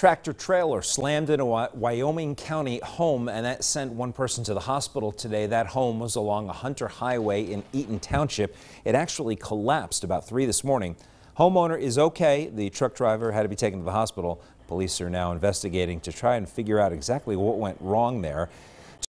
Tractor trailer slammed into a Wyoming County home, and that sent one person to the hospital today. That home was along a Hunter Highway in Eaton Township. It actually collapsed about 3 this morning. Homeowner is okay. The truck driver had to be taken to the hospital. Police are now investigating to try and figure out exactly what went wrong there.